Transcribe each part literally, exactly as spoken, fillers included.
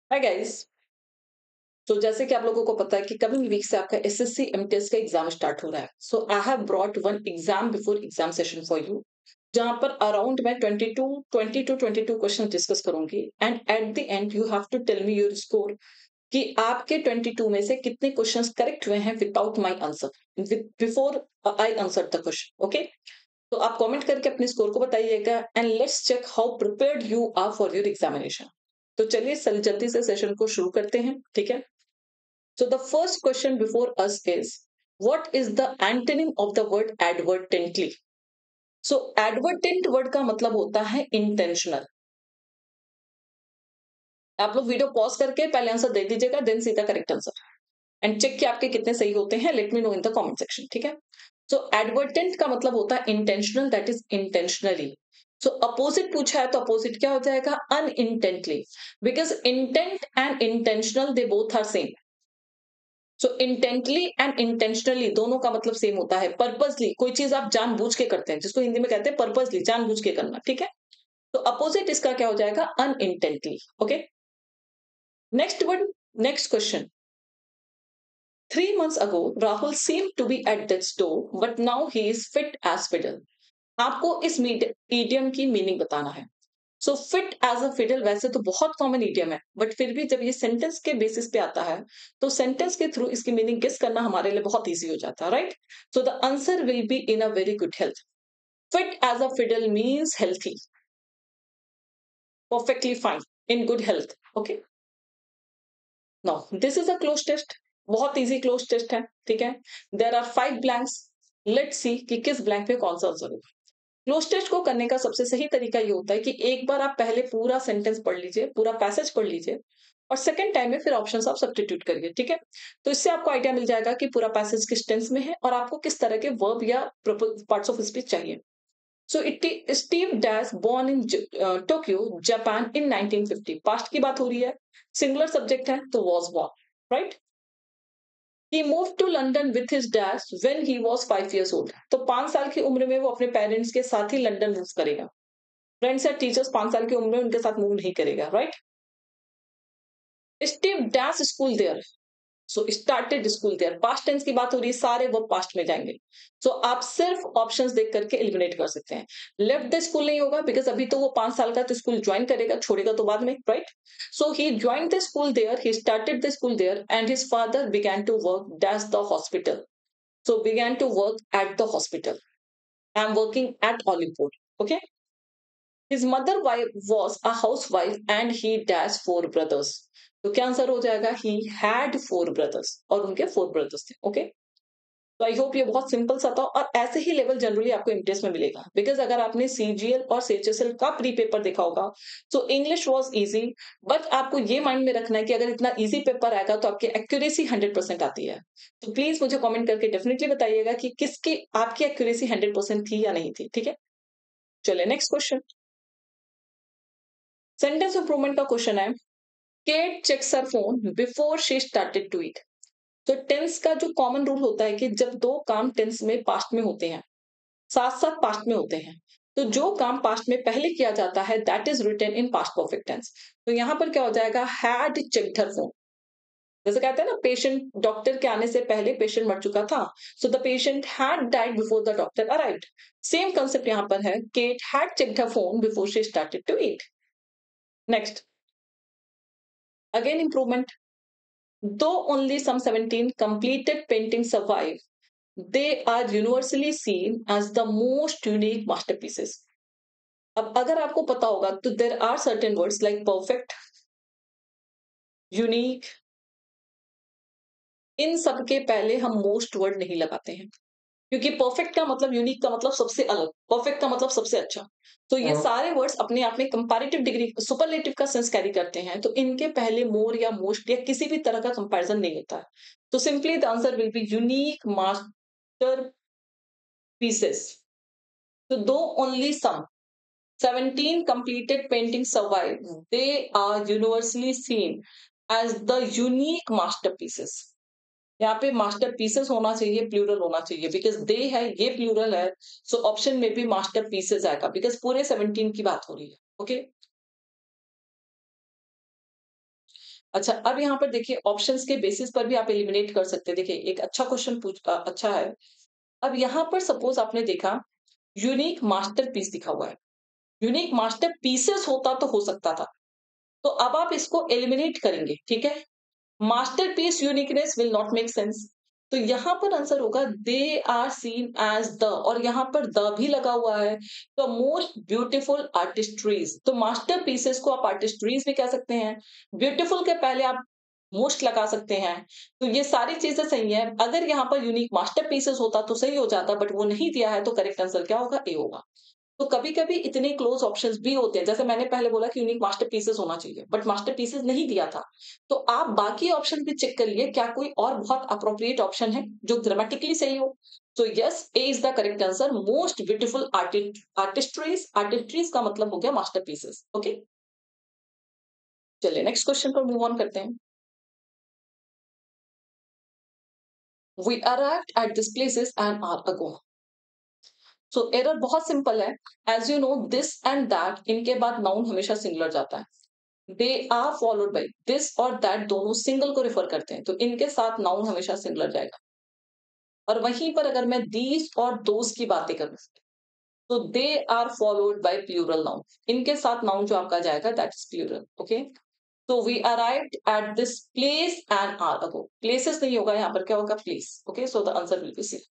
Hi guys. तो जैसे कि आप लोगों को पता है कि कमिंग वीक से आपका एसएससी एमटीएस का एग्जाम स्टार्ट हो रहा है। So I have brought one exam before exam session for you, जहां पर अराउंड मैं twenty two twenty two twenty two question discuss करूंगी and at the end you have to tell me your score कि आपके twenty two में से कितने questions correct हुए हैं without my answer, before I answer the question. Okay, तो आप कमेंट करके अपने स्कोर को बताइएगा and let's check how prepared you are for your examination. तो चलिए सल- जल्दी से सेशन को शुरू करते हैं, ठीक है। So the first question before us is, what is the antonym of the word advertently? So advertent word का मतलब होता है intentional। आप लोग वीडियो पॉज करके पहले आंसर दे दीजिएगा, देन सीधा करेक्ट आंसर एंड चेक कि आपके कितने सही होते हैं। Let me know in the comment section, ठीक है। सो एडवर्टेंट का मतलब होता है intentional, that is intentionally. So opposite पूछा है तो अपोजिट क्या हो जाएगा? Unintently. Because intent and intentional they both are same. So intently and intentionally दोनों का मतलब सेम होता है। पर्पसली कोई चीज आप जानबूझ के करते हैं, जिसको हिंदी में कहते हैं पर्पसली, जानबूझ के करना, ठीक है। तो अपोजिट इसका क्या हो जाएगा? Unintently. Okay, next word, next question. Three months ago Rahul seemed to be at death's door, but now he is fit as fiddle. आपको इस इडियम की मीनिंग बताना है। So fit as a fiddle वैसे तो बहुत कॉमन इडियम है, but फिर भी जब ये सेंटेंस के बेसिस पे आता है तो सेंटेंस के थ्रू इसकी मीनिंग गेस करना हमारे लिए बहुत इजी हो जाता है, right. So the answer will be in a very good health. Fit as a fiddle means healthy, perfectly fine, in good health. Okay, now this is a cloze test. बहुत easy cloze test है, ठीक है। There are five blanks. Let's see कि किस blank पे कौन सा answer होगा। क्लोज टेस्ट को करने का सबसे सही तरीका ये होता है कि एक बार आप पहले पूरा सेंटेंस पढ़ लीजिए, पूरा पैसेज पढ़ लीजिए, और सेकंड टाइम में फिर ऑप्शंस आप सब्स्टिट्यूट करिए, ठीक है। तो इससे आपको आइडिया मिल जाएगा कि पूरा पैसेज किस टेंस में है और आपको किस तरह के वर्ब या पार्ट्स ऑफ स्पीच चाहिए। So it Steve dash born in Tokyo Japan in nineteen fifty. Past की बात हो रही है, सिंगुलर सब्जेक्ट है तो was born, right. He moved to London with his dad when he was five years old. तो पांच साल की उम्र में वो अपने पेरेंट्स के साथ ही लंदन मूव करेगा। फ्रेंड्स या टीचर्स पांच साल की उम्र में उनके साथ मूव नहीं करेगा, right. Steve dash school there. So started school there, past tense की बात हो रही है, सारे वो पास्ट में जाएंगे। सो so, आप सिर्फ ऑप्शंस देख करके एलिमिनेट कर सकते हैं। लेफ्ट द स्कूल नहीं होगा, बिकॉज अभी तो वो पांच साल का, तो स्कूल ज्वाइन करेगा, छोड़ेगा तो बाद में, right. So he join the school there, he started the school there and his father began to work dash the hospital. So began to work at the hospital. I am working at Hollywood. Okay, His mother wife was a housewife and he dash four brothers. तो क्या answer हो जाएगा? He had four brothers और उनके four brothers थे। Okay, तो I hope ये बहुत सिंपल सा था और ऐसे ही लेवल जनरली आपको एमटीएस में मिलेगा। बिकॉज अगर आपने सीजीएल और सीएचएसएल का प्री पेपर देखा होगा तो इंग्लिश वाज इजी, बट आपको ये माइंड में रखना है कि अगर इतना इजी पेपर आएगा तो आपकी एक्यूरेसी हंड्रेड परसेंट आती है। तो प्लीज मुझे कमेंट करके डेफिनेटली बताइएगा कि किसकी आपकी एक्यूरेसी हंड्रेड परसेंट थी या नहीं थी, ठीक है। चलिए नेक्स्ट क्वेश्चन। सेंटेंस इंप्रूवमेंट का क्वेश्चन है, Kate checks her phone before she started to eat. तो टेंस का जो कॉमन रूल होता है कि जब दो काम टेंस में पास्ट में होते हैं, साथ साथ पास्ट में होते हैं, तो जो काम पास्ट में पहले किया जाता है that is written in past perfect tense. तो यहां पर क्या हो जाएगा? Had checked her phone. जैसे कहते हैं ना, पेशेंट डॉक्टर के आने से पहले पेशेंट मर चुका था, so the patient had died before the doctor arrived. Same concept यहां पर है, Kate had checked her phone before she started to eat. Next, again improvement. Though only some seventeen completed paintings survive, they are universally seen as the most unique masterpieces. अब अगर आपको पता होगा तो there are certain words like perfect, unique, इन सब के पहले हम मोस्ट वर्ड नहीं लगाते हैं, क्योंकि परफेक्ट का मतलब, यूनिक का मतलब सबसे अलग, परफेक्ट का मतलब सबसे अच्छा। तो ये सारे वर्ड्स अपने आप में कंपैरेटिव डिग्री, सुपरलेटिव का सेंस कैरी करते हैं, तो इनके पहले मोर या मोस्ट या किसी भी तरह का कंपैरिजन नहीं होता है। तो simply the answer will be unique master pieces. So though only some seventeen completed paintings survive, they are universally seen as the unique masterpieces. यहाँ पे मास्टर पीसेस होना चाहिए, प्लूरल होना चाहिए, बिकॉज दे है, ये प्लूरल है। सो ऑप्शन में भी मास्टर पीसेस आएगा, बिकॉज पूरे सेवनटीन की बात हो रही है। ओके, अच्छा, अब यहाँ पर देखिए ऑप्शंस के बेसिस पर भी आप एलिमिनेट कर सकते हैं। देखिए एक अच्छा क्वेश्चन पूछ अ, अच्छा है। अब यहाँ पर सपोज आपने देखा यूनिक मास्टरपीस दिखा हुआ है। यूनिक मास्टरपीसेस होता तो हो सकता था। तो अब आप इसको एलिमिनेट करेंगे, ठीक है? Masterpiece uniqueness will not make sense. तो यहाँ पर आंसर होगा they are seen as the, और यहाँ पर द भी लगा हुआ है। तो मोस्ट ब्यूटीफुल आर्टिस्ट्रीज, तो मास्टरपीसेस को आप आर्टिस्ट्रीज भी कह सकते हैं। ब्यूटीफुल के पहले आप मोस्ट लगा सकते हैं। तो ये सारी चीजें सही है। अगर यहाँ पर यूनिक मास्टरपीसेस होता तो सही हो जाता, बट वो नहीं दिया है, तो करेक्ट आंसर क्या होगा? ए होगा। तो कभी-कभी इतने क्लोज ऑप्शंस भी होते हैं, जैसे मैंने पहले बोला कि यूनिक मास्टरपीसेस होना चाहिए, बट मास्टरपीसेस नहीं दिया था। तो आप बाकी ऑप्शन भी चेक करिए, क्या कोई और बहुत अप्रोप्रिएट ऑप्शन है जो ग्रामेटिकली सही हो। तो yes, A is the correct answer. Most beautiful artist artistries, artistries का मतलब हो गया मास्टरपीसेस। ओके, चलिए नेक्स्ट क्वेश्चन पर मूव ऑन करते हैं। We arrived at this places an hour ago. So error बहुत सिंपल है। As you know this and that, इनके बाद नाउन हमेशा सिंगुलर जाता है। They are followed by this और दैट, दोनों सिंगल को रिफर करते हैं, तो इनके साथ नाउन हमेशा सिंगुलर जाएगा। और वहीं पर अगर मैं दीज और दोस की बातें करूं, तो they are followed by plural noun, इनके साथ नाउन जो आपका जाएगा दैट इज प्लूरल। ओके, तो we arrived at this place and hour ago. Places नहीं होगा यहाँ पर, क्या होगा? Place. Okay, so the answer will be C.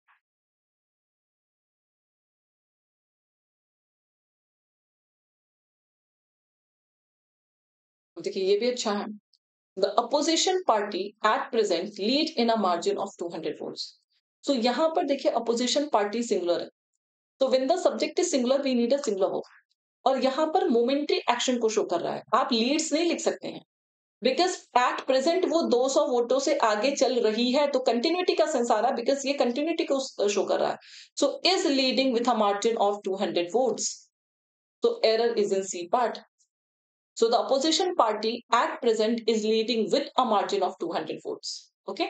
देखिए ये भी अच्छा है। The opposition party at present lead in a margin of two hundred votes. So यहाँ पर देखिए opposition party singular है। तो when the subject is singular, we need a singular verb. और यहाँ पर momentary action को शो कर रहा है। आप leads नहीं लिख सकते हैं। Because at present वो दो सौ वोटों से आगे चल रही है, तो continuity का सेंस आ रहा है, because ये continuity को शो कर रहा है। So is leading with a margin of two hundred votes. So error is in C part. So the opposition party at present is leading with a margin of two hundred votes. Okay.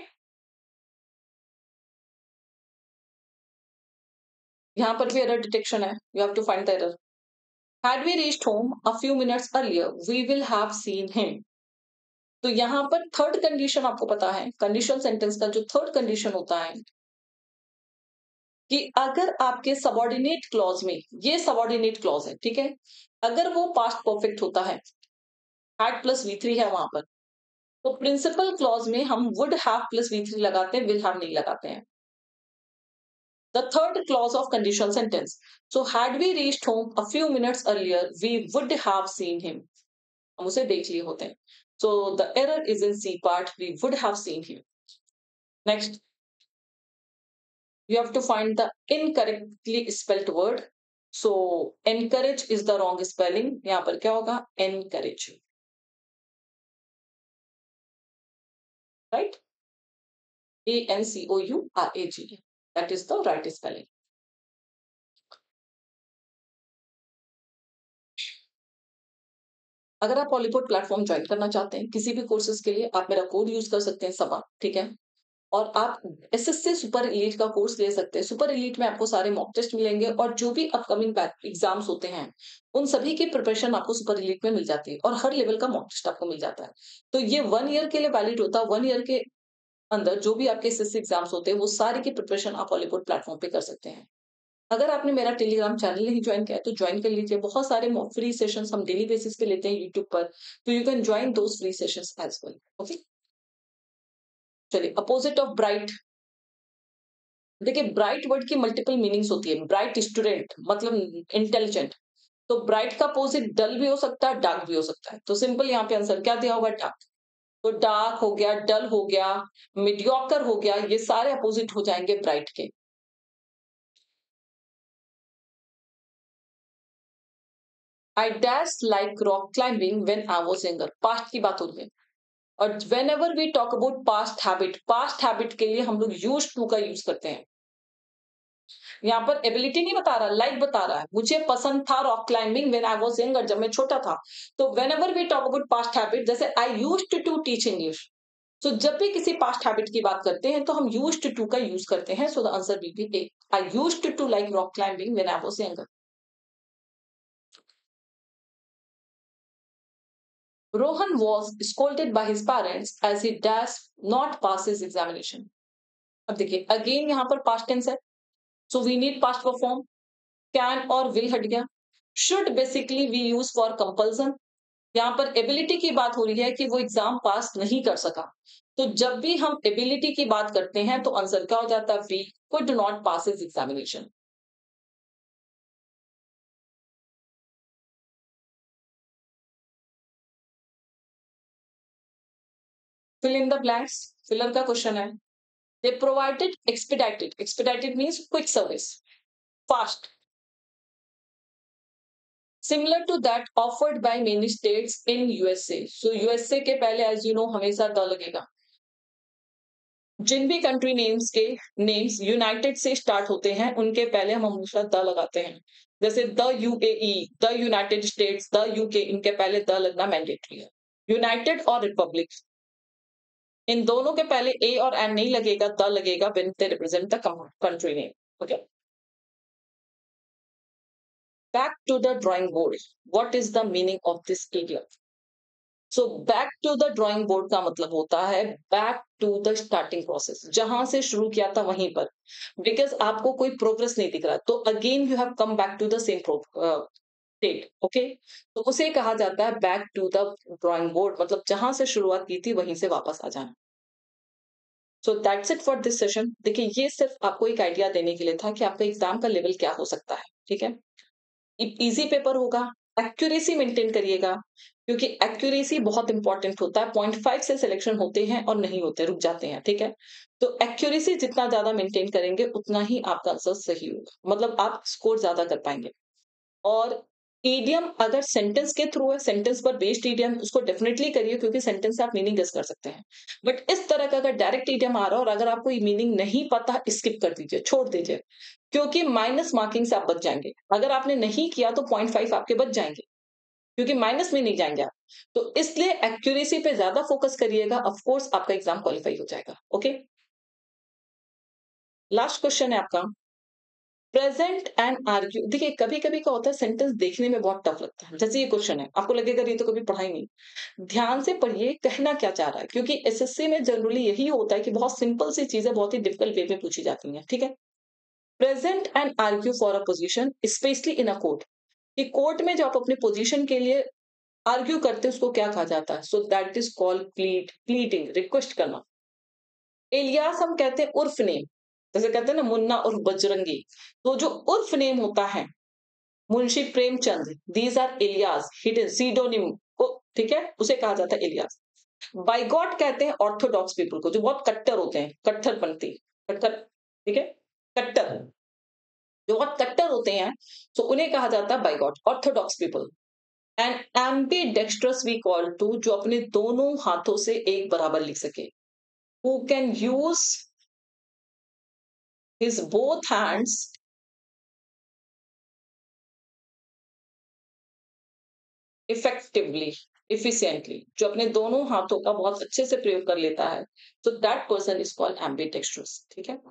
यहाँ पर भी error detection है. You have to find the error. Had we reached home a few minutes earlier, we will have seen him. तो यहाँ पर third condition आपको पता है, कंडीशन सेंटेंस का जो थर्ड कंडीशन होता है कि अगर आपके सबॉर्डिनेट क्लॉज में, ये सबॉर्डिनेट क्लॉज है, ठीक है, अगर वो पास्ट परफेक्ट होता है, हैड प्लस वी थ्री है वहां पर, तो प्रिंसिपल क्लॉज में हम would have plus V three लगाते हैं, विल हैव नहीं लगाते हैं। The third clause of conditional sentence. So had we reached home a few minutes earlier, we would have seen him. हम उसे देख लिए होते हैं. So the error is in C part. We would have seen him. Next, you have to find the incorrectly spelled word. So encourage is the wrong spelling. यहाँ पर क्या होगा? Encourage. Right? A N C O U R A G. That is the right spelling. अगर आप पॉलीपोर्ट platform join करना चाहते हैं किसी भी कोर्सेज के लिए, आप मेरा कोड यूज कर सकते हैं सबा, ठीक है? और आप एसएससी सुपर एलीट का कोर्स ले सकते हैं। सुपर एलीट में आपको सारे मॉक टेस्ट मिलेंगे और जो भी अपकमिंग एग्जाम्स होते हैं उन सभी की प्रिपरेशन आपको सुपर एलीट में मिल जाती है और हर लेवल का मॉक टेस्ट आपको मिल जाता है। तो ये वन ईयर के लिए वैलिड होता है। वन ईयर के अंदर जो भी आपके एसएससी एग्जाम्स होते हैं वो सारी की प्रिपरेशन आप पॉलीपोर्ट प्लेटफॉर्म पे कर सकते हैं। अगर आपने मेरा टेलीग्राम चैनल नहीं ज्वाइन किया है तो ज्वाइन कर लीजिए। बहुत सारे फ्री सेशंस हम डेली बेसिस पे लेते हैं यूट्यूब पर, तो you can join those free sessions as well. Okay, चलिए अपोजिट ऑफ ब्राइट। देखिए ब्राइट वर्ड की मल्टीपल मीनिंग्स होती है। ब्राइट स्टूडेंट मतलब इंटेलिजेंट, तो ब्राइट का अपोजिट डल भी हो सकता है, डार्क भी हो सकता है। तो सिंपल यहाँ पे आंसर क्या दिया हुआ? डार्क। तो डार्क हो गया, डल हो गया, मीडियोकर हो गया, ये सारे अपोजिट हो जाएंगे ब्राइट के। I dash like rock climbing when I was younger, past की बात हो रही है। और whenever we talk about past habit, past habit के लिए हम लोग यूज टू का यूज करते हैं। यहाँ पर एबिलिटी नहीं बता रहा, लाइक बता रहा है। मुझे पसंद था rock climbing when I was younger, जब मैं छोटा था। तो whenever we talk about past habit, जैसे I use to teach English, तो जब भी किसी पास्ट हैबिट की बात करते हैं तो हम यूज टू का यूज करते हैं। So the answer will be A. I use to like rock climbing when I was younger. Rohan was scolded by his parents as he does not pass his examination. अब देखिए again यहाँ पर past tense है, so we need past perform. Can और will हट गया. Should basically we use for compulsion. यहाँ पर एबिलिटी की बात हो रही है कि वो एग्जाम पास नहीं कर सका, तो जब भी हम एबिलिटी की बात करते हैं तो आंसर क्या हो जाता है? We could not pass his examination. Fill in the blanks, filler का क्वेश्चन है. They provided expedited. Expedited means quick service, fast. Similar to that offered by many states in USA. So USA के पहले as you know हमेशा the लगेगा. जिन भी country names के names United से स्टार्ट होते हैं उनके पहले हम हमेशा द लगाते हैं. जैसे the UAE, the United States, the UK, इनके पहले द लगना मैंडेटरी है. यूनाइटेड और रिपब्लिक, इन दोनों के पहले ए और एन नहीं लगेगा, द लगेगा when they represent the country name. Okay, back to the drawing board. What is the meaning of this idiom? So back to the drawing board का मतलब होता है back to the starting process, जहां से शुरू किया था वहीं पर. बिकॉज आपको कोई प्रोग्रेस नहीं दिख रहा तो again you have come back to the same state. Okay, तो उसे कहा जाता है back to the drawing board, मतलब जहां से शुरुआत की थी वहीं से वापस आ जाना. So that's it for this session. देखिए ये सिर्फ आपको एक आइडिया देने के लिए था कि आपका एग्जाम का लेवल क्या हो सकता है. ठीक है, इजी पेपर होगा. एक्यूरेसी मेंटेन करिएगा, क्योंकि एक्यूरेसी बहुत इंपॉर्टेंट होता है. पॉइंट फाइव से सिलेक्शन होते हैं और नहीं होते, रुक जाते हैं. ठीक है, तो एक्यूरेसी जितना ज्यादा मेंटेन करेंगे उतना ही आपका आंसर सही होगा, मतलब आप स्कोर ज्यादा कर पाएंगे. और ईडियम अगर सेंटेंस के थ्रू है, सेंटेंस पर बेस्ड ईडियम, उसको डेफिनेटली करिए क्योंकि सेंटेंस से आप मीनिंग गेस कर सकते हैं. बट इस तरह का अगर डायरेक्ट ईडियम आ रहा है और अगर आपको मीनिंग नहीं पता, स्किप कर दीजिए, छोड़ दीजिए, क्योंकि माइनस मार्किंग से आप बच जाएंगे. अगर आपने नहीं किया तो पॉइंट फाइव आपके बच जाएंगे, क्योंकि माइनस में नहीं जाएंगे आप. तो इसलिए एक्यूरेसी पे ज्यादा फोकस करिएगा, ऑफ कोर्स आपका एग्जाम क्वालिफाई हो जाएगा. ओके, लास्ट क्वेश्चन है आपका, प्रेजेंट एंड आर्ग्यू. देखिए कभी कभी क्या होता है, सेंटेंस देखने में बहुत टफ लगता है. जैसे ये क्वेश्चन है, आपको लगेगा ये तो कभी पढ़ा ही नहीं. ध्यान से पढ़िए कहना क्या चाह रहा है, क्योंकि एसएससी में जनरली यही होता है कि बहुत सिंपल सी चीजें बहुत ही डिफिकल्ट वे में पूछी जाती हैं. ठीक है, present and argue for a position specially in a court. कि कोर्ट में जो आप अपने पोजीशन के लिए आर्ग्यू करते हैं उसको क्या कहा जाता है? So that is called plead, pleading, request करना. इलियास हम कहते हैं उर्फ नेम, जैसे कहते हैं ना मुन्ना और बजरंगी, तो जो उर्फ नेम होता है Munshi Premchand, these are alias, hidden pseudonym को. ठीक है, उसे कहा जाता है इलियास. बाइगॉट कहते हैं ऑर्थोडॉक्स पीपल को, जो बहुत कट्टर होते हैं, कट्टरपंथी, कट्टर. ठीक है, कट्टर, जो बहुत कट्टर होते हैं, तो उन्हें कहा जाता है bigot, orthodox people. And ambidextrous we call to, जो अपने दोनों हाथों से एक बराबर लिख सके. Who can use his both hands effectively, efficiently, जो अपने दोनों हाथों का बहुत अच्छे से प्रयोग कर लेता है, तो that person is called ambidextrous. ठीक है,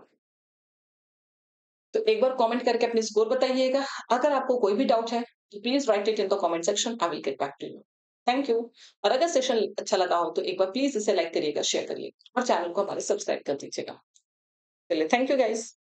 तो एक बार कमेंट करके अपने स्कोर बताइएगा. अगर आपको कोई भी डाउट है तो please write it in the comment section, I will get back to you. Thank you. और अगर सेशन अच्छा लगा हो तो एक बार प्लीज इसे लाइक करिएगा, शेयर करिएगा और चैनल को हमारे सब्सक्राइब कर दीजिएगा. चलिए, थैंक यू गाइस.